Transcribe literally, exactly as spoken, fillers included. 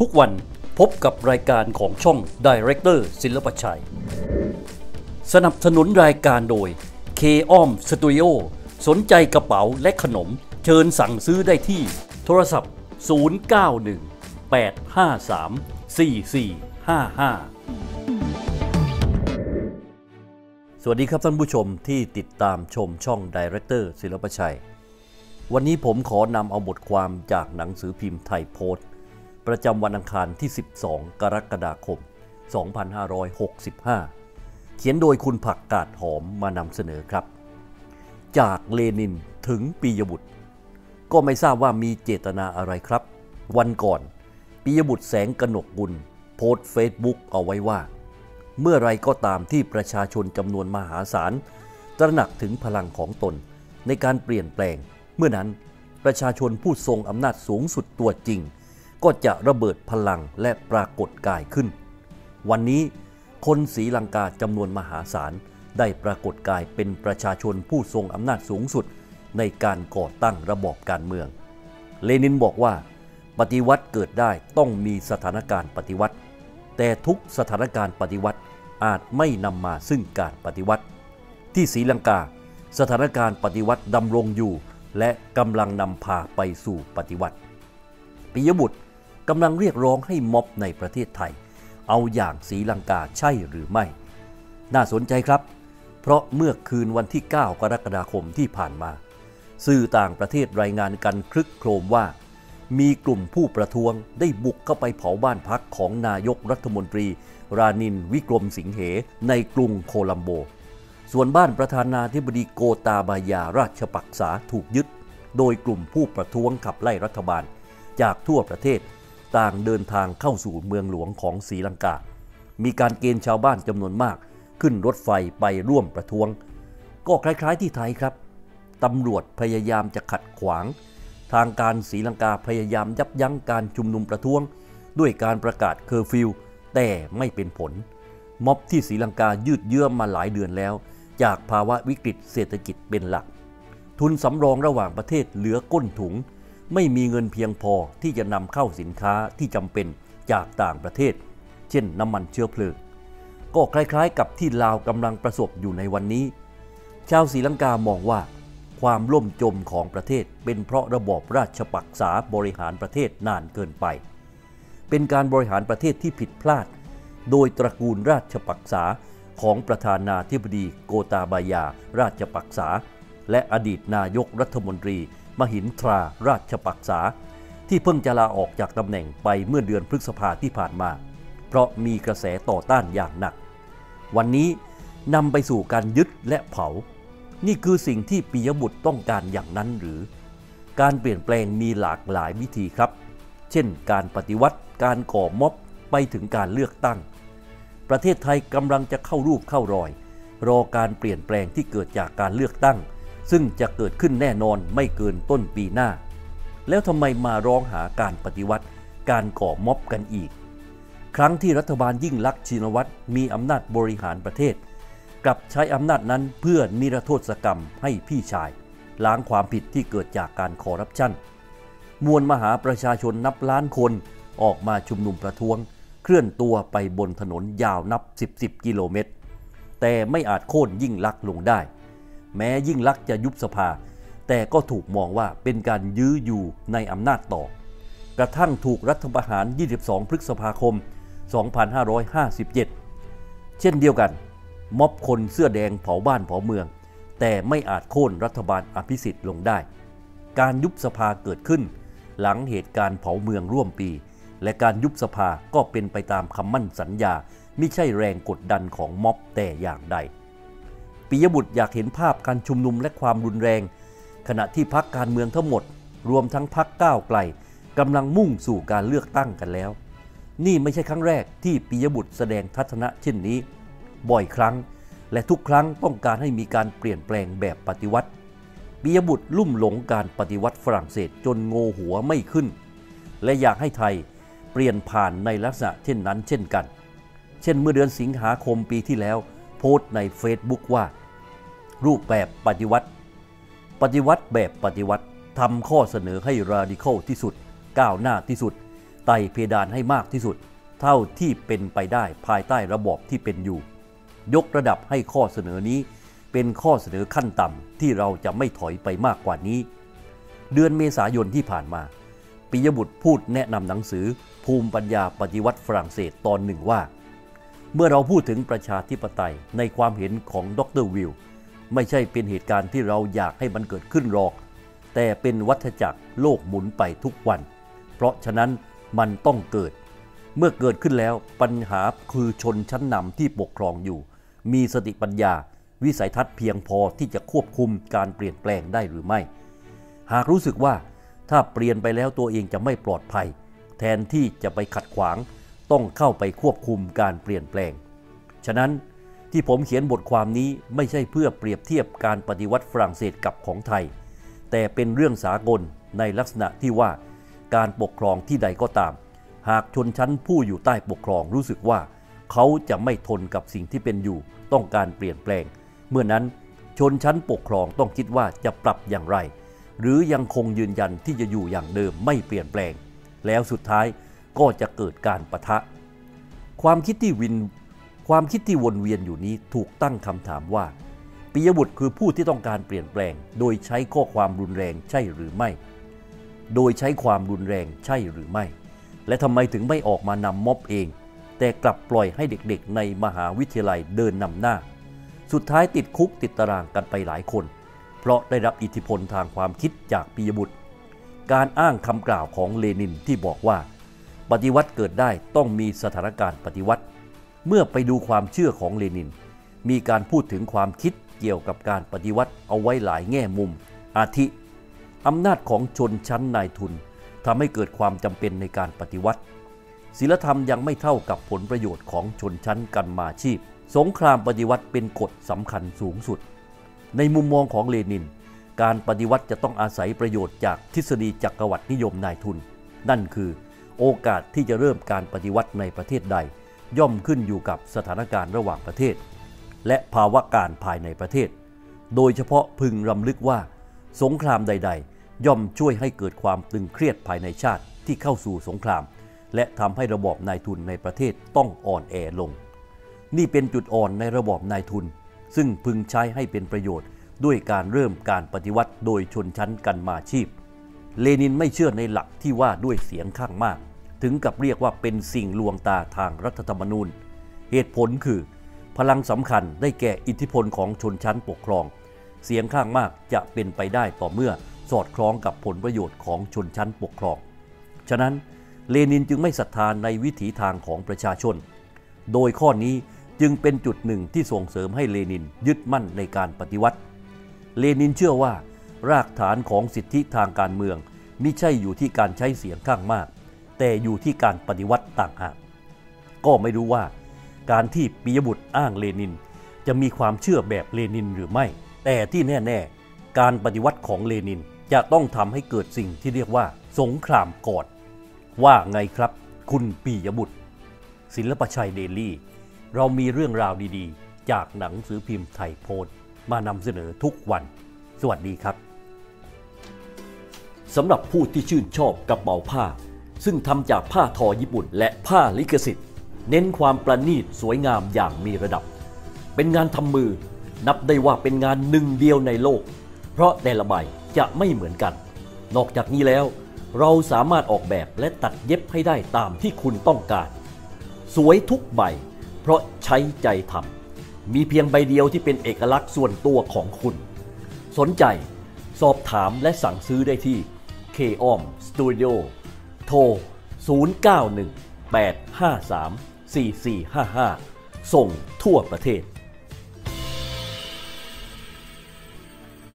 ทุกวันพบกับรายการของช่อง Director ศิลปชัยสนับสนุนรายการโดย เค อ้อม สตูดิโอสนใจกระเป๋าและขนมเชิญสั่งซื้อได้ที่โทรศัพท์ศูนย์ เก้า หนึ่ง แปด ห้า สาม สี่ สี่ ห้า ห้าสวัสดีครับท่านผู้ชมที่ติดตามชมช่อง Director ศิลปชัยวันนี้ผมขอนำเอาบทความจากหนังสือพิมพ์ไทยโพสต์ประจำวันอังคารที่สิบสองกรกฎาคมสองพันห้าร้อยหกสิบห้าเขียนโดยคุณผักกาดหอมมานำเสนอครับจากเลนินถึงปิยบุตรก็ไม่ทราบว่ามีเจตนาอะไรครับวันก่อนปิยบุตรแสงกนกกุลโพสต์เฟซบุ๊กเอาไว้ว่าเมื่อไรก็ตามที่ประชาชนจำนวนมหาศาลตระหนักถึงพลังของตนในการเปลี่ยนแปลงเมื่อนั้นประชาชนผู้ทรงอำนาจสูงสุดตัวจริงก็จะระเบิดพลังและปรากฏกายขึ้นวันนี้คนศรีลังกาจำนวนมหาศาลได้ปรากฏกายเป็นประชาชนผู้ทรงอำนาจสูงสุดในการก่อตั้งระบอบการเมืองเลนินบอกว่าปฏิวัติเกิดได้ต้องมีสถานการณ์ปฏิวัติแต่ทุกสถานการณ์ปฏิวัติอาจไม่นำมาซึ่งการปฏิวัติที่ศรีลังกาสถานการณ์ปฏิวัติดำรงอยู่และกำลังนำพาไปสู่ปฏิวัติปิยบุตรกำลังเรียกร้องให้ม็อบในประเทศไทยเอาอย่างศรีลังกาใช่หรือไม่น่าสนใจครับเพราะเมื่อคืนวันที่เก้ากรกฎาคมที่ผ่านมาสื่อต่างประเทศรายงานกันคลึกโครมว่ามีกลุ่มผู้ประท้วงได้บุกเข้าไปเผาบ้านพักของนายกรัฐมนตรีรานินทร์วิกรมสิงเหในกรุงโคลัมโบส่วนบ้านประธานาธิบดีโกตาบายาราชปักษาถูกยึดโดยกลุ่มผู้ประท้วงขับไล่รัฐบาลจากทั่วประเทศต่างเดินทางเข้าสู่เมืองหลวงของศรีลังกามีการเกณฑ์ชาวบ้านจำนวนมากขึ้นรถไฟไปร่วมประท้วงก็คล้ายๆที่ไทยครับตำรวจพยายามจะขัดขวางทางการศรีลังกาพยายามยับยั้งการชุมนุมประท้วงด้วยการประกาศเคอร์ฟิวแต่ไม่เป็นผลม็อบที่ศรีลังกายืดเยื้อมาหลายเดือนแล้วจากภาวะวิกฤตเศรษฐกิจเป็นหลักทุนสำรองระหว่างประเทศเหลือก้นถุงไม่มีเงินเพียงพอที่จะนำเข้าสินค้าที่จำเป็นจากต่างประเทศเช่นน้ำมันเชื้อเพลิงก็คล้ายๆกับที่ลาวกำลังประสบอยู่ในวันนี้ชาวศรีลังกามองว่าความล่มจมของประเทศเป็นเพราะระบอบราชปักษาบริหารประเทศนานเกินไปเป็นการบริหารประเทศที่ผิดพลาดโดยตระกูลราชปักษาของประธานาธิบดีโกตาบายาราชปักษาและอดีตนายกรัฐมนตรีมหินทราราชปักษาที่เพิ่งจะลาออกจากตำแหน่งไปเมื่อเดือนพฤษภาที่ผ่านมาเพราะมีกระแสต่อต้านอย่างหนักวันนี้นำไปสู่การยึดและเผานี่คือสิ่งที่ปิยบุตรต้องการอย่างนั้นหรือการเปลี่ยนแปลงมีหลากหลายวิธีครับเช่นการปฏิวัติการก่อม็อบไปถึงการเลือกตั้งประเทศไทยกำลังจะเข้ารูปเข้ารอยรอการเปลี่ยนแปลงที่เกิดจากการเลือกตั้งซึ่งจะเกิดขึ้นแน่นอนไม่เกินต้นปีหน้าแล้วทำไมมาร้องหาการปฏิวัติการก่อม็อบกันอีกครั้งที่รัฐบาลยิ่งลักษณ์ชินวัตรมีอำนาจบริหารประเทศกลับใช้อำนาจนั้นเพื่อนิรโทษกรรมให้พี่ชายล้างความผิดที่เกิดจากการคอร์รัปชันมวลมหาประชาชนนับล้านคนออกมาชุมนุมประท้วงเคลื่อนตัวไปบนถนนยาวนับสิบสิบกิโลเมตรแต่ไม่อาจโค่นยิ่งลักษณ์ลงได้แม้ยิ่งลักษณ์จะยุบสภาแต่ก็ถูกมองว่าเป็นการยื้ออยู่ในอำนาจต่อกระทั่งถูกรัฐประหารยี่สิบสองพฤษภาคมสองพันห้าร้อยห้าสิบเจ็ดเช่นเดียวกันม็อบคนเสื้อแดงเผาบ้านเผาเมืองแต่ไม่อาจโค่นรัฐบาลอภิสิทธิ์ลงได้การยุบสภาเกิดขึ้นหลังเหตุการณ์เผาเมืองร่วมปีและการยุบสภาก็เป็นไปตามคำมั่นสัญญามิใช่แรงกดดันของม็อบแต่อย่างใดปิยบุตรอยากเห็นภาพการชุมนุมและความรุนแรงขณะที่พรรคการเมืองทั้งหมดรวมทั้งพรรคก้าวไกลกำลังมุ่งสู่การเลือกตั้งกันแล้วนี่ไม่ใช่ครั้งแรกที่ปิยบุตรแสดงทัศนะเช่นนี้บ่อยครั้งและทุกครั้งต้องการให้มีการเปลี่ยนแปลงแบบปฏิวัติปิยบุตรลุ่มหลงการปฏิวัติฝรั่งเศสจนโง่หัวไม่ขึ้นและอยากให้ไทยเปลี่ยนผ่านในลักษณะเช่นนั้นเช่นกันเช่นเมื่อเดือนสิงหาคมปีที่แล้วโพสต์ใน Facebook ว่ารูปแบบปฏิวัติปฏิวัติแบบปฏิวัติทำข้อเสนอให้ราดิคอลที่สุดก้าวหน้าที่สุดไต่เพดานให้มากที่สุดเท่าที่เป็นไปได้ภายใต้ระบอบที่เป็นอยู่ยกระดับให้ข้อเสนอนี้เป็นข้อเสนอขั้นต่ำที่เราจะไม่ถอยไปมากกว่านี้เดือนเมษายนที่ผ่านมาปิยบุตรพูดแนะนำหนังสือภูมิปัญญาปฏิวัติฝรั่งเศสตอนหนึ่งว่าเมื่อเราพูดถึงประชาธิปไตยในความเห็นของดร.วิลไม่ใช่เป็นเหตุการณ์ที่เราอยากให้มันเกิดขึ้นหรอกแต่เป็นวัฏจักรโลกหมุนไปทุกวันเพราะฉะนั้นมันต้องเกิดเมื่อเกิดขึ้นแล้วปัญหาคือชนชั้นนำที่ปกครองอยู่มีสติปัญญาวิสัยทัศน์เพียงพอที่จะควบคุมการเปลี่ยนแปลงได้หรือไม่หากรู้สึกว่าถ้าเปลี่ยนไปแล้วตัวเองจะไม่ปลอดภัยแทนที่จะไปขัดขวางต้องเข้าไปควบคุมการเปลี่ยนแปลงฉะนั้นที่ผมเขียนบทความนี้ไม่ใช่เพื่อเปรียบเทียบการปฏิวัติฝรั่งเศสกับของไทยแต่เป็นเรื่องสากลในลักษณะที่ว่าการปกครองที่ใดก็ตามหากชนชั้นผู้อยู่ใต้ปกครองรู้สึกว่าเขาจะไม่ทนกับสิ่งที่เป็นอยู่ต้องการเปลี่ยนแปลงเมื่อนั้นชนชั้นปกครองต้องคิดว่าจะปรับอย่างไรหรือยังคงยืนยันที่จะอยู่อย่างเดิมไม่เปลี่ยนแปลงแล้วสุดท้ายก็จะเกิดการปะทะความคิดที่วินความคิดที่วนเวียนอยู่นี้ถูกตั้งคำถามว่าปิยบุตรคือผู้ที่ต้องการเปลี่ยนแปลงโดยใช้ข้อความรุนแรงใช่หรือไม่โดยใช้ความรุนแรงใช่หรือไม่และทำไมถึงไม่ออกมานำม็อบเองแต่กลับปล่อยให้เด็กๆในมหาวิทยาลัยเดินนำหน้าสุดท้ายติดคุกติดตารางกันไปหลายคนเพราะได้รับอิทธิพลทางความคิดจากปิยบุตรการอ้างคำกล่าวของเลนินที่บอกว่าปฏิวัติเกิดได้ต้องมีสถานการณ์ปฏิวัติเมื่อไปดูความเชื่อของเลนินมีการพูดถึงความคิดเกี่ยวกับการปฏิวัติเอาไว้หลายแง่มุมอาทิอำนาจของชนชั้นนายทุนทำให้เกิดความจำเป็นในการปฏิวัติศีลธรรมยังไม่เท่ากับผลประโยชน์ของชนชั้นกำมาชีพสงครามปฏิวัติเป็นกฎสำคัญสูงสุดในมุมมองของเลนินการปฏิวัติจะต้องอาศัยประโยชน์จากทฤษฎีจักรวรรดินิยมนายทุนนั่นคือโอกาสที่จะเริ่มการปฏิวัติในประเทศใดย่อมขึ้นอยู่กับสถานการณ์ระหว่างประเทศและภาวะการภายในประเทศโดยเฉพาะพึงรำลึกว่าสงครามใดๆย่อมช่วยให้เกิดความตึงเครียดภายในชาติที่เข้าสู่สงครามและทำให้ระบอบนายทุนในประเทศต้องอ่อนแอลงนี่เป็นจุดอ่อนในระบอบนายทุนซึ่งพึงใช้ให้เป็นประโยชน์ด้วยการเริ่มการปฏิวัติโดยชนชั้นกำมาชีพเลนินไม่เชื่อในหลักที่ว่าด้วยเสียงข้างมากถึงกับเรียกว่าเป็นสิ่งลวงตาทางรัฐธรรมนูญเหตุผลคือพลังสำคัญได้แก่อิทธิพลของชนชั้นปกครองเสียงข้างมากจะเป็นไปได้ต่อเมื่อสอดคล้องกับผลประโยชน์ของชนชั้นปกครองฉะนั้นเลนินจึงไม่ศรัทธาในวิถีทางของประชาชนโดยข้อนี้จึงเป็นจุดหนึ่งที่ส่งเสริมให้เลนินยึดมั่นในการปฏิวัติเลนินเชื่อว่ารากฐานของสิทธิทางการเมืองมิใช่อยู่ที่การใช้เสียงข้างมากแต่อยู่ที่การปฏิวัติต่างหากก็ไม่รู้ว่าการที่ปิยบุตรอ้างเลนินจะมีความเชื่อแบบเลนินหรือไม่แต่ที่แน่ๆการปฏิวัติของเลนินจะต้องทำให้เกิดสิ่งที่เรียกว่าสงครามก่อนว่าไงครับคุณปิยบุตรศิลปชัยเดลี่เรามีเรื่องราวดีๆจากหนังสือพิมพ์ไทยโพสต์มานำเสนอทุกวันสวัสดีครับสำหรับผู้ที่ชื่นชอบกระเป๋าผ้าซึ่งทำจากผ้าทอญี่ปุ่นและผ้าลิขสิทธิ์เน้นความประณีตสวยงามอย่างมีระดับเป็นงานทำมือนับได้ว่าเป็นงานหนึ่งเดียวในโลกเพราะแต่ละใบจะไม่เหมือนกันนอกจากนี้แล้วเราสามารถออกแบบและตัดเย็บให้ได้ตามที่คุณต้องการสวยทุกใบเพราะใช้ใจทำมีเพียงใบเดียวที่เป็นเอกลักษณ์ส่วนตัวของคุณสนใจสอบถามและสั่งซื้อได้ที่ เค ออม Studio โทร ศูนย์ เก้า หนึ่ง แปด ห้า สาม สี่ สี่ ห้า ห้า ส่งทั่วประเทศ